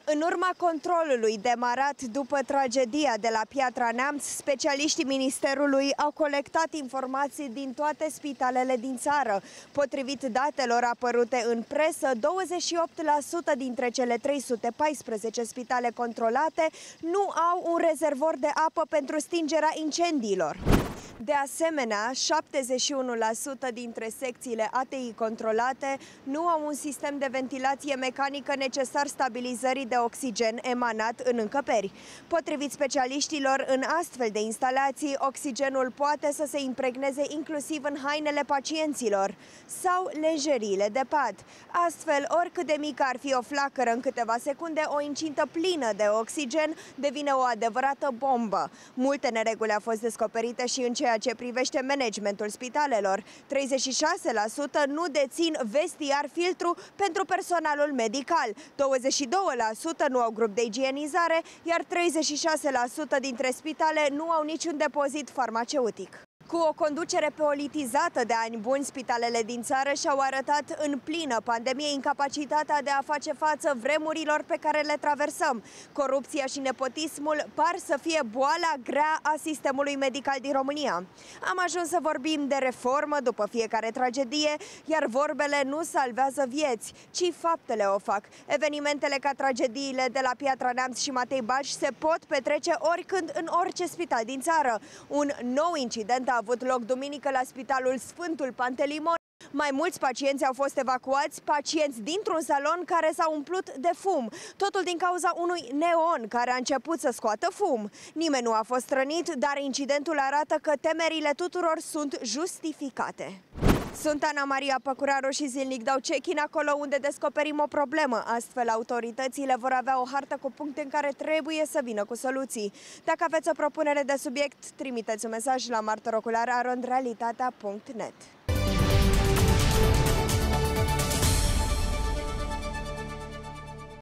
În urma controlului demarat după tragedia de la Piatra Neamț, specialiștii Ministerului au colectat informații din toate spitalele din țară. Potrivit datelor apărute în presă, 28% dintre cele 314 spitale controlate nu au un rezervor de apă pentru stingerea incendiilor. De asemenea, 71% dintre secțiile ATI controlate nu au un sistem de ventilație mecanică necesar stabilizării de oxigen emanat în încăperi. Potrivit specialiștilor, în astfel de instalații, oxigenul poate să se impregneze inclusiv în hainele pacienților sau lenjeriile de pat. Astfel, oricât de mică ar fi o flacără, în câteva secunde, o incintă plină de oxigen devine o adevărată bombă. Multe nereguli au fost descoperite și în ceea ce privește managementul spitalelor. 36% nu dețin vestiar filtru pentru personalul medical, 22% nu au grup de igienizare, iar 36% dintre spitale nu au niciun depozit farmaceutic. Cu o conducere politizată de ani buni, spitalele din țară și-au arătat în plină pandemie incapacitatea de a face față vremurilor pe care le traversăm. Corupția și nepotismul par să fie boala grea a sistemului medical din România. Am ajuns să vorbim de reformă după fiecare tragedie, iar vorbele nu salvează vieți, ci faptele o fac. Evenimentele ca tragediile de la Piatra Neamț și Matei Balș se pot petrece oricând în orice spital din țară. Un nou incident a avut loc duminică la Spitalul Sfântul Pantelimon. Mai mulți pacienți au fost evacuați, pacienți dintr-un salon care s-a umplut de fum. Totul din cauza unui neon care a început să scoată fum. Nimeni nu a fost rănit, dar incidentul arată că temerile tuturor sunt justificate. Sunt Ana Maria Păcuraru și zilnic dau check-in acolo unde descoperim o problemă. Astfel, autoritățile vor avea o hartă cu puncte în care trebuie să vină cu soluții. Dacă aveți o propunere de subiect, trimiteți un mesaj la martorocular@realitatea.net.